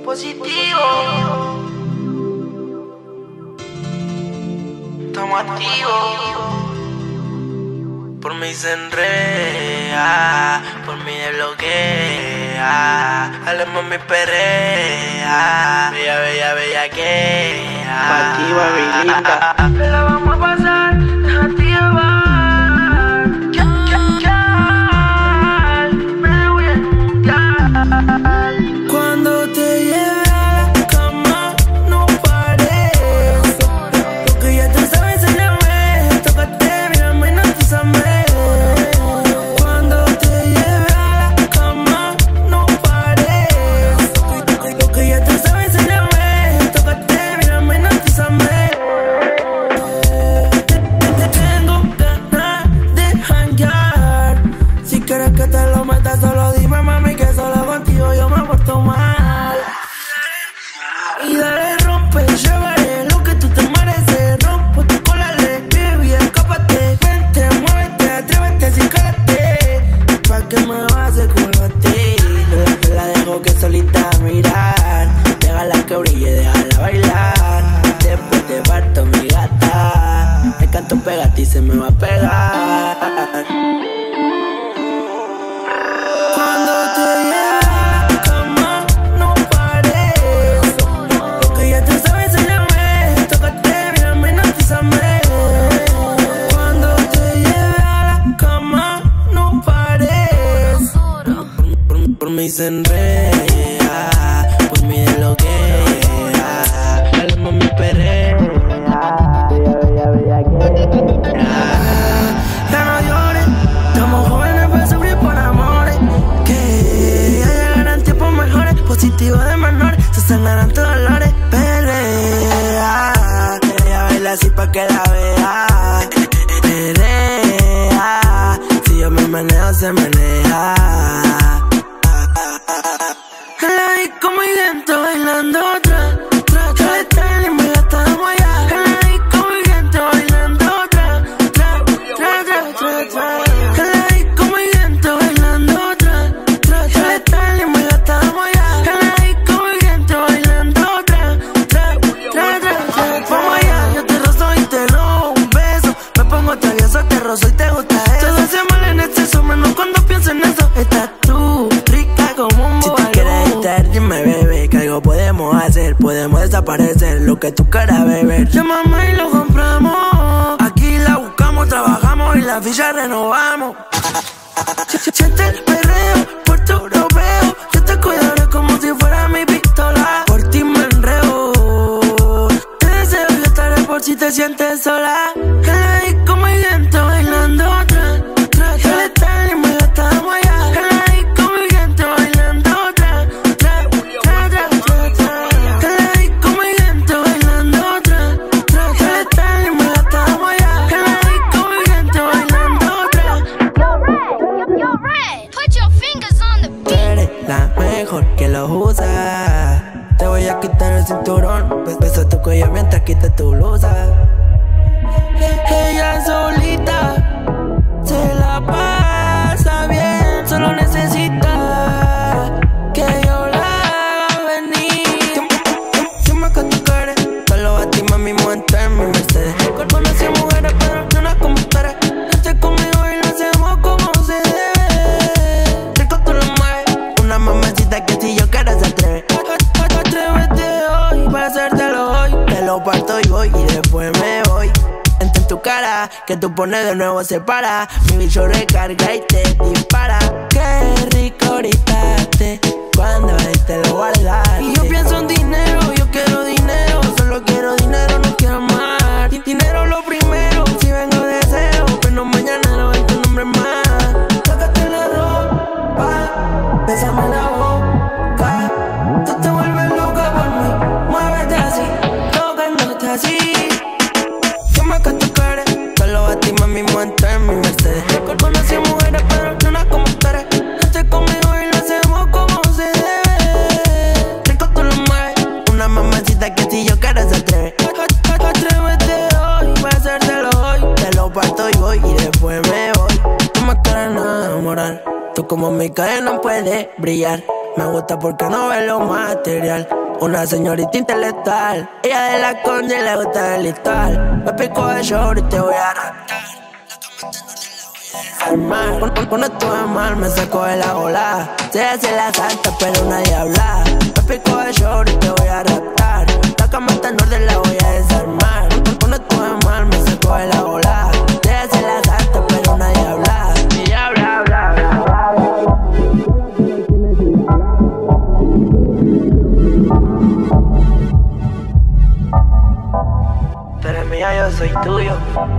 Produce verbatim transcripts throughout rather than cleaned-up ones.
Positivo. Estamos activos. Por mí se enrea, por mí desbloquea. Dale mami perrea, bella, bella, bella que. Pa' ti, baby linda. Te la vamos a pasar, déjate llevar. Me voy a encontrar. Cuando te lleve a la cama, no pares. Porque ya tú sabes, enséñame. Tócate, mírame, no te amé. Cuando te lleve a la cama, no pares. Porque ya tú sabes, enséñame. Tócate, mírame, no te amé. Tengo ganas de janguear. Si quieres que te lo meta, solo dime, mami, que solo contigo yo me porto mal. Y dale, rompe, llévale lo que tú te mereces. Rompo tu cola, le baby, escápate. Vente, muévete, atrévete, acércate. Pa' que me vas a colgarte. No la dejo que solita mirar. Déjala que brille, déjala bailar. Después te parto mi gata. El canto pégate y se me va a pegar. Cuando te lleve a la cama, no pares. Porque ya tú sabes, enséñame. Tócate, mírame, no te amé. Cuando te lleve a la cama, no pares. Por, por mí se enrea, por mí desbloquea. Dale mami perrea, bella, bella, bella que. Ya no llores, estamos jóvenes para sufrir por amores. Que ya llegarán tiempos mejores, positivos de menores, se sanarán tus dolores. Pelea, ella baila así pa' que la vea. Pelea, si yo me meneo, se menea. En la disco muy lento, bailando otra. Yo le traigo y me gastamos allá. En la disco muy lento, bailando otra. Tra, tra, tra, tra, tra. En la disco muy lento, bailando otra. Yo le traigo y me gastamos allá. En la disco muy lento, bailando otra. Tra, tra, tra, tra. Vamos allá, yo te rozo y te robo un beso. Me pongo travieso, te rozo y te gusta eso. Todo se mal en exceso, menos cuando pienso en eso. Estás tú, rica como un bobalú. Si tú quieres estar, dime bebé, que algo podemos hacer. Podemos desaparecer lo que tú quieras beber. Llámame y lo compramos. Aquí la buscamos, trabajamos y la ficha renovamos. Siente el perreo, puerto europeo. Yo te cuidaré como si fuera mi pistola. Por ti me enreo. Te deseo y estaré por si te sientes sola. En la disco muy lento, bailando otra. Yo le traigo y me gastamos allá. En la disco muy lento, bailando otra. Tra, tra, tra, tra, tra. En la disco muy lento, bailando otra. Yo le traigo y me gastamos allá. En la disco muy lento, bailando otra. You're red, you're, you're red. Put your fingers on the Tú beat. eres la mejor que lo usa. Te voy a quitar el cinturón. Beso tu cuello mientras quitas tu blusa. Ella solita se la pasa bien. Solo necesita que yo la haga venir. Dime que tú quieres, solo a ti mami monto en mi Mercedes. Conocí a mujeres pero no las como ustedes. Estés conmigo y lo hacemos como se debe. Rico tú lo mueves, una mamacita que si yo quiero se atreve. Atrévete hoy para hacértelo hoy. Te lo parto y voy y después me voy. Entre en tu cara, que tú pones de nuevo se para. Mi bicho recarga y te dispara. Qué rico ahorita te, cuando ahí te lo guardaste. Y yo pienso en dinero, yo quiero dinero. Solo quiero dinero, no quiero más. Di- Dinero lo primero, si vengo de deseo. Pero mañana no hay tu nombre más. Tócate la ropa, bésame la boca. Tú te vuelves loca por mí, muévete así, tocándote así. Dime que tú quieres, solo a ti mami monto en mi Mercedes. Conocí a mujeres pero no las como ustedes. Estés conmigo y lo hacemos como se debe. Rico tú lo mueves, una mamacita que si yo quiero se atreve. Atrévete hoy, voy a hacértelo hoy. Te lo parto y voy y después me voy. No me quieres nada moral, tú como mi cadena puedes brillar. Me gusta porque no ve lo material. Una señorita intelectual. Ella de la Conde le gusta el litoral. Me pico de short y te voy a raptar. Cuando estuve mal me sacó de la bola. Se hace la santa pero nadie habla. Me pico de short y te voy a raptar. La cama está en orden, la voy a desarmar. Cuando estuve mal me sacó de la bola. Se hace la santa pero nadie habla. Y habla, habla, habla. Tú eres mía, yo soy tuyo.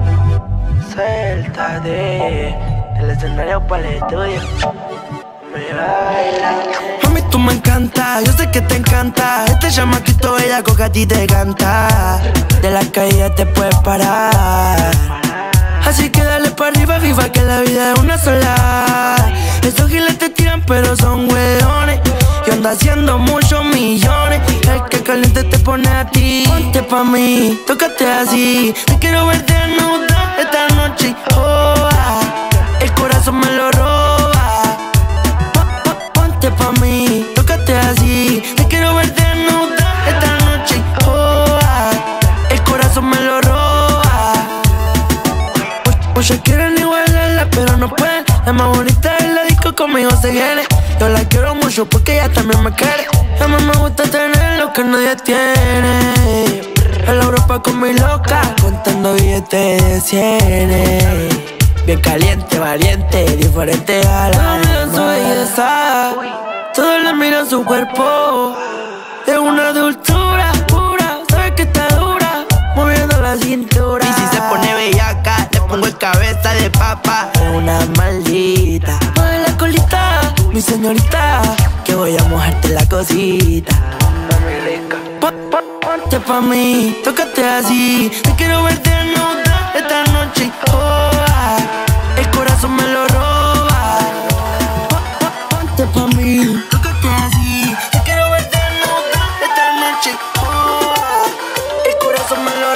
Suéltate del escenario para el estudio. Me baila. Mami, tú me encantas, yo sé que te encanta. Este chamaquito bellaco que a ti te canta. De la calle te puedes parar. Así que dale para arriba, viva que la vida es una sola. Esos giles te tiran pero son hueones. Yo ando haciendo muchos millones. El que caliente te pone a ti. Ponte pa' mí, tócate así. Te quiero ver desnuda esta noche. Oh, ah, el corazón me lo roba. Ponte pa' mí, tócate así. Te quiero ver desnuda esta noche. Oh, ah, el corazón me lo roba. Muchos quieren igualarla pero no pueden. La más bonita de la disco conmigo se quiere. Yo la quiero mucho porque ella también me quiere. A mí me gusta tener lo que nadie tiene. En la Europa con mi loca, contando billetes de cienes. Bien caliente, valiente, diferente a la demás. Su belleza, todos le miran su cuerpo. Es una dulzura pura, sabe que está dura, moviendo la cintura. Y si se pone bellaca, le pongo en cabeza de papa. Es una maldita. Mueve la colita, mi señorita, que voy a mojarte la cosita. Mami rica. Ponte pa' mí, tócate así. Te quiero ver desnuda esta noche. Oh, ah, el corazón me lo roba. Ponte pa' mí, tócate así. Te quiero ver desnuda esta noche. Oh, ah, el corazón me lo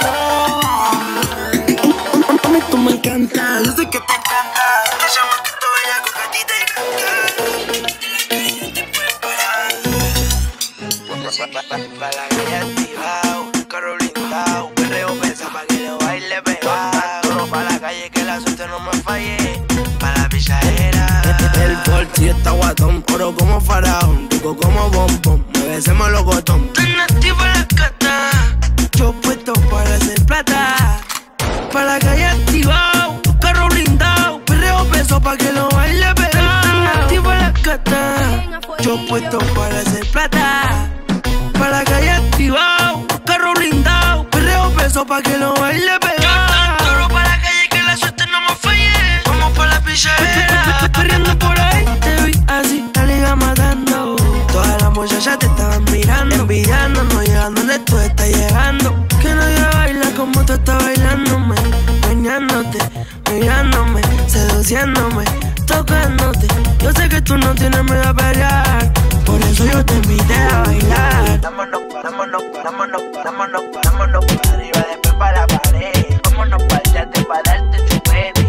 roba. Mami, tú me encantas, yo sé que te encanta. Te llamas que tú bellaco que a ti te encanta. Pa' la calle activado, carro blindado, perreo pesa pa' que lo baile pegado. Pa' la calle que la suerte no me falle, pa' la pichadera. El bolsillo está guatón, oro como faraón, rico como bombón, muévesemos los botón. Tan activo la cata, yo puesto para hacer plata. Pa' la calle activado, carro blindado, perreo peso pa' que lo baile pegado. Tan activo la cata, yo puesto para hacer plata. Pa' la calle activado, carro blindado, perreo peso pa' que lo baile pegado. Yo tan duro pa' la calle que la suerte no me falle. Vamos pa' la pichadera. Perreando por ahí, te vi así, la liga matando. Todas las muchachas te estaban mirando, envidiando, no llegando donde tú estás llegando. Que nadie baila como tú estás bailándome, bañándote, mirándome, seduciéndome, tocándote. Yo sé que tú no tienes miedo a pelear, por eso yo te invité a bailar. Vámonos, vámonos, vámonos, vámonos, vámonos para arriba, después para la pared. Vámonos para allá, para darte chupete.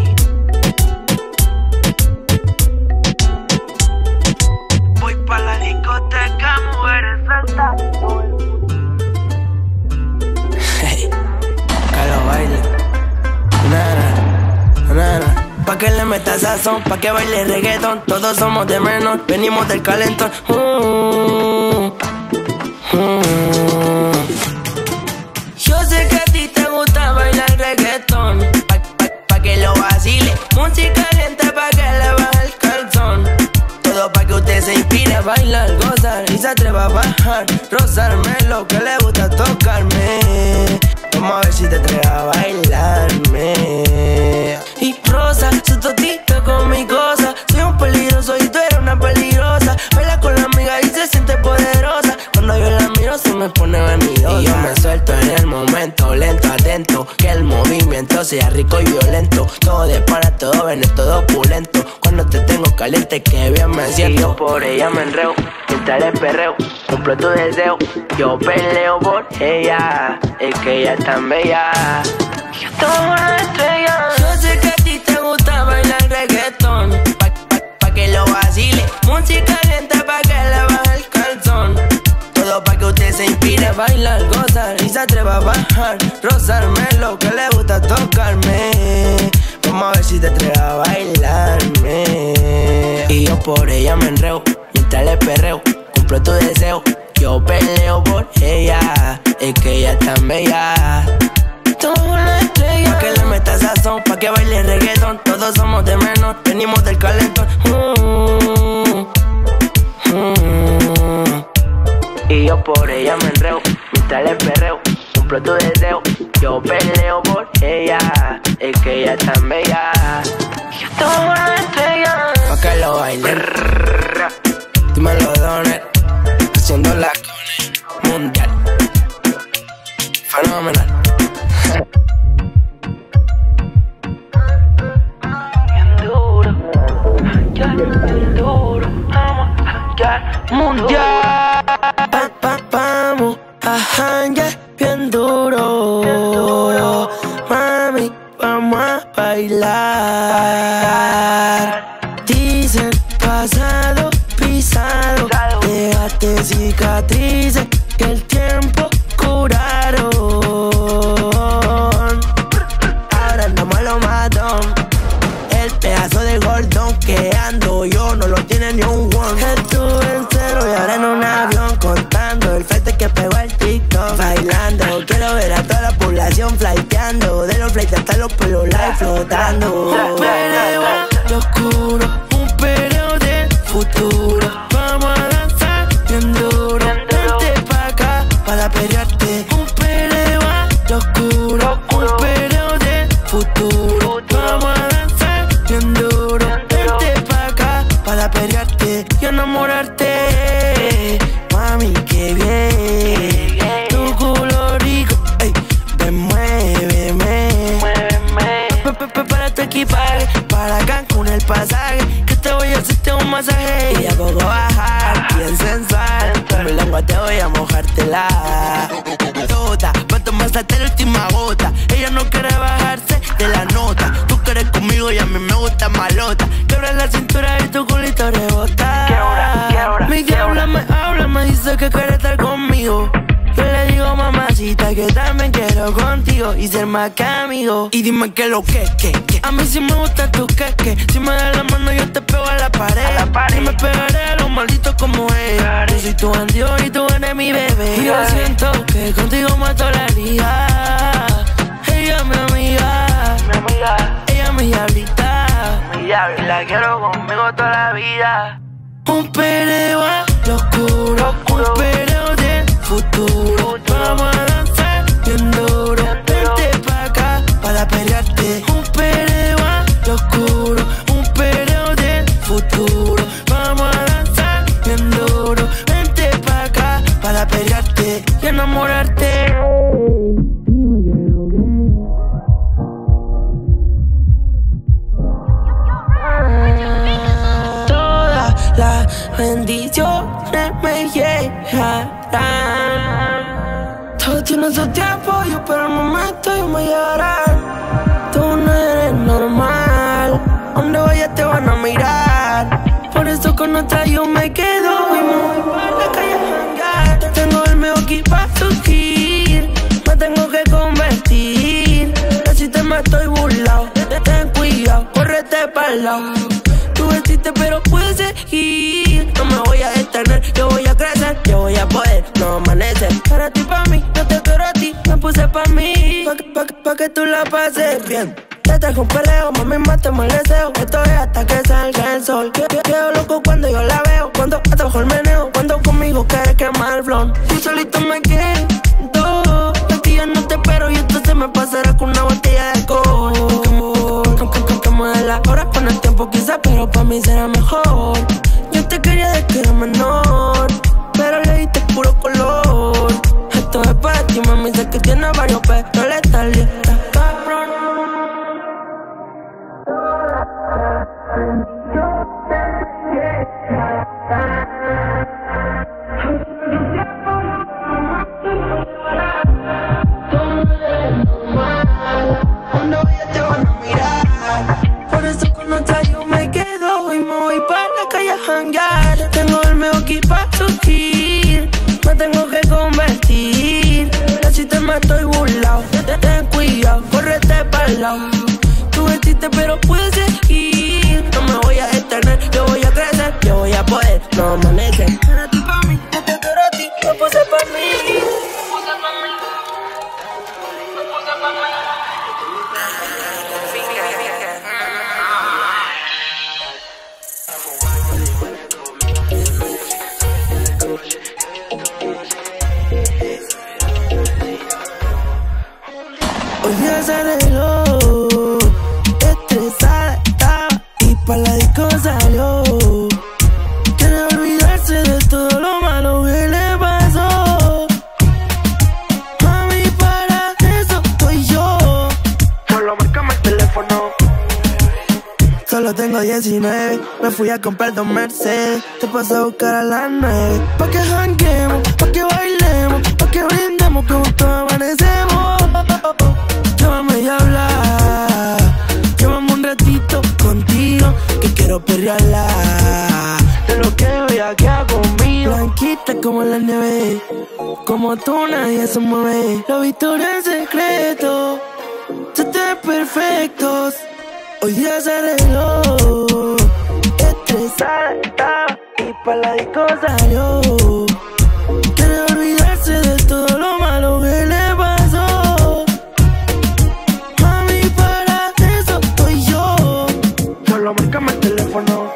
Voy para la discoteca, mujeres sueltas. Hey, que lo baile. Nada, nada. Pa' que le metas sazón, pa' que baile reggaetón. Todos somos de menos, venimos del calentón. Mm, mm. Yo sé que a ti te gusta bailar reggaetón, pa', pa', pa' que lo vacile. Música lenta pa' que le baje el calzón. Todo pa' que usted se inspire a bailar, gozar y se atreva a bajar, rozarme lo que le gusta tocarme. Vamos a ver si te atreves a bailarme. Y rosa, su totito con mi cosa. Soy un peligroso y tú eres una peligrosa. Baila con la amiga y se siente poderosa. Cuando yo la miro se me pone venidosa. Y yo me suelto en el momento, lento, atento. Que el movimiento sea rico y violento. Todo de para, todo ven, es todo opulento. Cuando te tengo caliente que bien me siento. Y yo por ella me enreo, mientras el perreo cumplo tu deseo. Yo peleo por ella, es que ella es tan bella. Yo tomo una estrella. Yo sé que a ti te gusta bailar reggaetón, pa, pa, pa' que lo vacile. Música lenta pa' que le baje bailar, gozar y se atreva a bajar, rozarme lo que le gusta tocarme. Vamos a ver si te atreves a bailarme. Y yo por ella me enreo, mientras le perreo, cumplo tu deseo. Yo peleo por ella, es que ella es tan bella. Tú una estrella, pa' que le metas sazón, pa' que baile reggaetón. Todos somos de menos, venimos del calentón. mm, mm. Y yo por ella me enreo, mientras le perreo, cumplo tu deseo. Yo peleo por ella, es que ella es tan bella. Yo soy una estrella, pa' que lo baile. Dímelo, Donner, haciendo la cone mundial. Fenomenal. Bien duro, ya, bien duro. Vamos a janguear mundial. Pa, pa, vamos a janguear bien duro. Bien duro. Mami, vamos a bailar. Dicen pasado, pisado, dejaste cicatrices que el tiempo curaron. Ahora andamos a lo matón. El pedazo de gordón que ando yo no lo tiene ni un one. Estuve en cero y ahora en un avión contando el fete que pegó el TikTok. Bailando, quiero ver a toda la población flighteando. De los flights hasta los pelos live flotando. Un pereo de oscuro, un pereo de futuro. Vamos a danzar bien duro. Vente pa' acá para pelearte. Un pereo de oscuro, un pereo de futuro. Vamos a danzar bien duro. Vente pa' acá para pelearte y enamorarte. Mami, qué bien, tu culo rico, ey, ven, muéveme. Prepara tu equipaje, para Cancún el pasaje, que te voy a hacerte un masaje y a poco bajar, bien sensual. Con mi lengua te voy a mojártela toda, pa' tomarse hasta la última gota. Ella no quiere bajarse de la nota. Tú quieres conmigo y a mí me gusta malota. Quebra la cintura y tu culito rebota. Quiebra, quiebra, mi diabla me habla, me dice que quiere estar conmigo. Yo le digo mamacita que también quiero contigo y ser más que amigo. Y dime qué lo que, que, que. A mí sí me gusta tu que, que. Si me das la mano yo te pego a la pared, a la pared. Y me pegaré a los malditos como él. Yo soy tu bandido y tú eres mi bebé. Y yo siento que contigo mato la liga. Ella es mi amiga, mi amiga. Ella es mi diablita, mi diabla, y la quiero conmigo toda la vida. Un pereo a lo oscuro, un pereo de futuro. Vamos a danzar bien duro. Vente pa' acá para pelearte. Un pereo a lo oscuro, un pereo de futuro. Vamos a danzar bien duro. Vente pa' acá para pelearte y enamorarte. Todas las bendiciones me llegarán. Todo tiene su tiempo, yo pero el momento yo me llegarán. Tú no eres normal, donde vayas te van a mirar. Por eso con otra yo me quedo y me voy para la calle a jangar. Tengo el mejor equipo para surgir, me tengo que convertir. Casi te me estoy burlado, ten cuidado, córrete para el lado. Tú vestiste pero puedes seguir. No me voy a detener, yo voy a crecer, yo voy a poder, no amanecer. Para ti, pa' mí, no te quiero a ti, me puse pa' mí, pa' que, pa' que, pa' que tú la pases bien. Te trajo un peleo, mami, mátame el deseo. Esto es hasta que salga el sol. Quedo, quedo loco cuando yo la veo, cuando atrajo el meneo, cuando conmigo quiere quemar el blon. Yo solito me quedo, de ti ya no te espero y esto se me pasará con una botella de alcohol. Que me la hora con el tiempo quizás, pero pa' mí será mejor. Yo te quería de que era menor, pero le diste puro color. Esto es para ti, mami, sé que tienes varios pero le estás lista, cabrón. Cuando vaya te van a mirar. Por eso con otra yo me quedo y me voy para estoy burlao. Ten cuidado, córrete pa'l lado. Tú vestiste pero puedes seguir. No me voy a detener, yo voy a crecer, yo voy a poder, no amanecer. Era ti pa' mí, yo te quiero a ti, lo puse pa' mí. Lo puse pa' mí. Lo puse pa' mí. Hoy día se arregló, estresada estaba y pa' la disco salió. Quiere olvidarse de todo lo malo que le pasó. Mami, para eso estoy yo. Solo márcame el teléfono. Solo tengo diecinueve, me fui a comprar dos Mercedes. Te paso a buscar a las nueve. Pa' que janguemos, pa' que bailemos, pa' que brindemos, que juntos amanecemos. Llámame y habla, llévame un ratito contigo, que quiero perrearla. De lo que vea que hago conmigo, blanquita como la nieve, como tú nadie se mueve. Los vistos en secreto, se te ven perfectos. Hoy día se arregló, estresada estaba y pa' la disco salió. Quiere olvidarse de todo lo malo que le pasó. Mami, para eso estoy yo. Solo márcame el teléfono.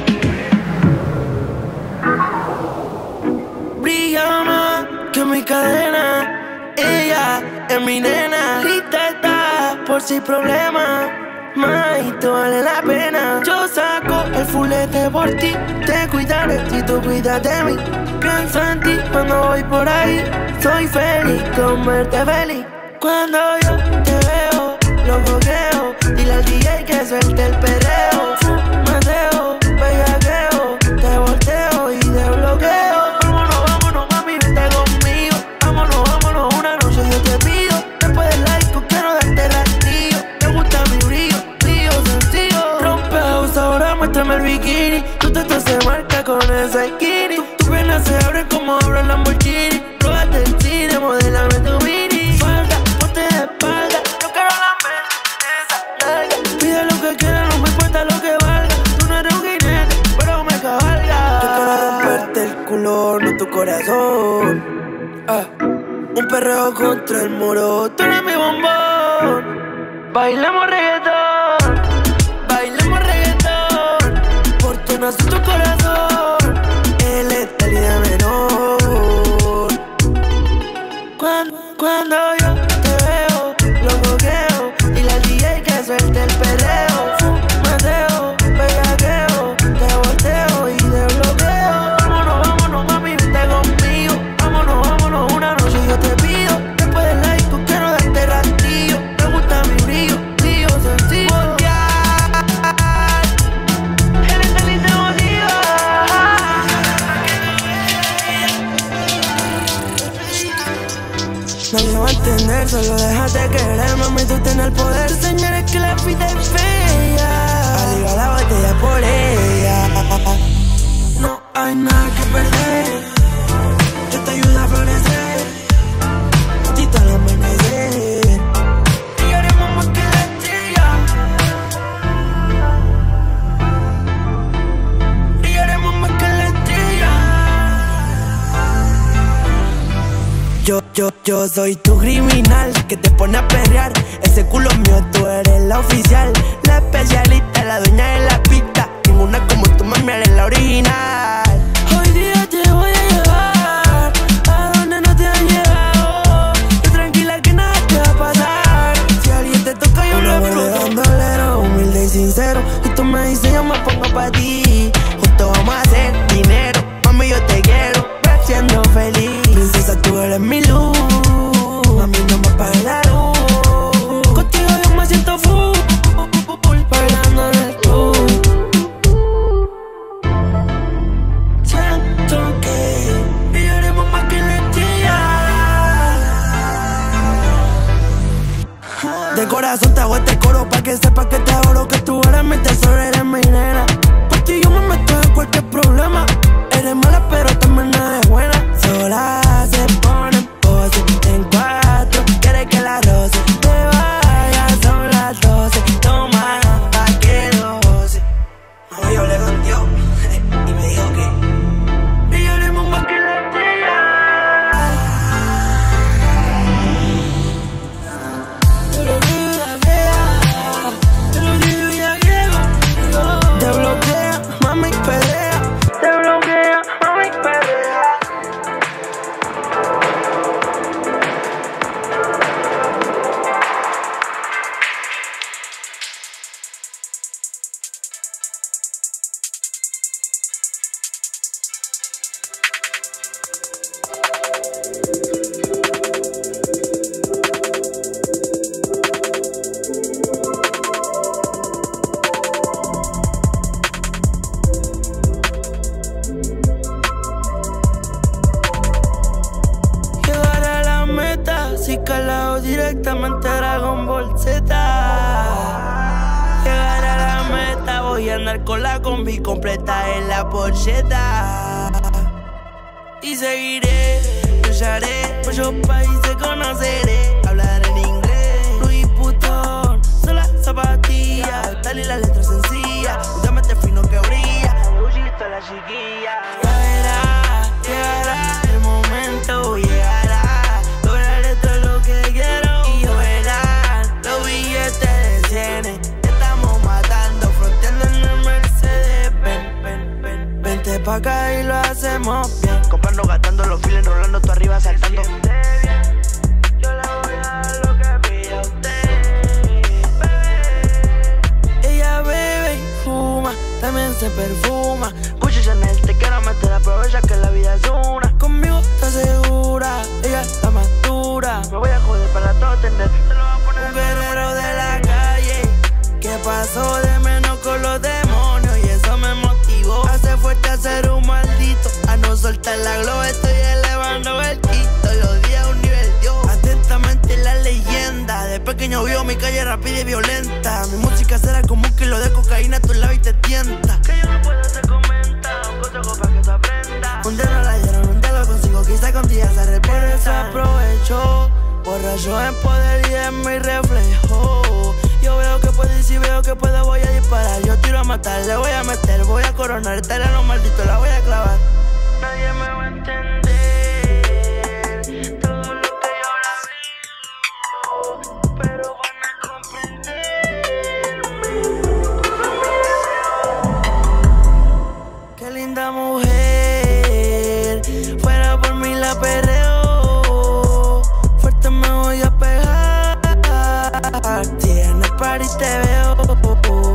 Brilla más que mi cadena, ella es mi nena. Lista está por si hay problema. May, te vale la pena. Yo saco el fulete por ti. Te cuidaré si tú cuidas de mí. Pienso en ti cuando voy por ahí. Soy feliz con verte feliz. Cuando yo te veo, lo coqueo. Dile al D J que suelte el perreo. Fumateo, bellaqueo, te volteo y te bloqueo. Vámonos, vámonos, mami, vente conmigo. Vámonos, vámonos, una noche yo te pido. Después del like, quiero darte rastillo. Me gusta mi brillo, brillo sencillo. Rompe house, ahora muéstrame el bikini. Tú te se marca con esa skinny. Tu pena se abre como abre el Lamborghini. Róbate el cine, modélame tu mini. Falda, ponte de espalda. Yo quiero lamer esa nalga. Pide lo que quieras, no me importa lo que valga. Tú no eres un jinete, pero me cabalga. Yo quiero romperte el culo, no tu corazón. Ah, un perreo contra el muro. Tú eres mi bombón. Bailamos reggaetón, bailamos reggaetón. Por tu nace tu corazón. Él es talidad menor. Cuando, cuando yo te veo, lo coqueo. Dile al D J que suelte el perreo. Fumateo, bellaqueo, te volteo y te bloqueo. Vámonos, vámonos, mami, vente conmigo. Vámonos, vámonos, una noche yo te pido. Después del like, tú quiero darte rastillo. Me gusta mi brillo, brillo sencillo. Eres feliz de motiva. Nadie va a entender, solo déjate querer. Mami, tú tienes el poder, señores, que la vida es fea. Arriba la botella por ella. No hay nada que perder. Yo te ayudo a florecer. Tita al amanecer. Y haremos más que la estrella. Y haremos más que la estrella. Yo, yo, yo soy tu criminal que te pone a perrear. Ese culo mío, tú eres la oficial. La especialista, la dueña de la pista. Ninguna como tú, mami, eres la original. Hoy día te voy a llevar a donde no te han llegado. Y tranquila que nada te va a pasar. Si alguien te toca yo lo exploto. Un bandolero, humilde y sincero. Y tú me dices yo me pongo pa' ti. Juntos vamos a hacer dinero. Mami, yo te quiero ver siendo feliz. Princesa, tú eres mi luz. Mami, no me apagues la luz. Contigo yo me siento full, bailando en el club. Siento que brillaremos más que la estrella. De corazón te hago este coro pa' que sepas que te adoro. Que tú eres mi tesoro, eres mi nena. Por ti yo me meto en cualquier problema. Eres mala pero también eres buena. Sola se ponen pose en cuatro. música la hago directamente a Dragon Ball Z. Llegar a la meta, voy a andar con la combi completa en la porcheta. Y seguiré, lucharé, muchos países conoceré. Hablar en inglés, Louis Vuitton, son las zapatillas. Dale la letra sencilla, últimamente fino que brilla. Gucci la chiquilla. Ya verás, llegará el momento, llegará. Lograré todo lo que quiero y yo verán los billetes de cien. Estamos matando, fronteando en el Mercedes. Ven, ven, ven, vente pa' acá y lo hacemos bien. Comprando, gastando los files, rolando tú arriba, saltando. Yo le voy a dar lo que pida usted, bebé. Ella bebe y fuma, también se perfuma. Gucci, Chanel, te quiero meter, aprovecha que la vida es una. Conmigo está segura, ella es la más dura. Me voy a joder para todo tener. Te lo voy a poner. Un guerrero de la calle que pasó de menos con los demonios y eso me motivó a ser fuerte, a ser un maldito, a no soltar la globa. Estoy elevando el quito, los días a un nivel Dios. Atentamente la leyenda, de pequeño vio mi calle rápida y violenta. Mi música será como un kilo de cocaína, tu lado y te tienta. Que yo no puedo hacer comenta, un consejo para que tú aprendas. Un día no la dieron, un día lo consigo, quizá con día se arrepienta. Por eso aprovecho, borracho en poder y en mi reflejo. Yo veo que puedo y si veo que puedo voy a disparar. Yo tiro a matar, le voy a meter, voy a coronar. Dale a los malditos, la voy a clavar. Nadie me va a entender todo lo que yo ahora vivo, pero van a comprenderme. Qué linda mujer, fuera por mí la perreo. Fuerte me voy a pegar, tienes par y te veo.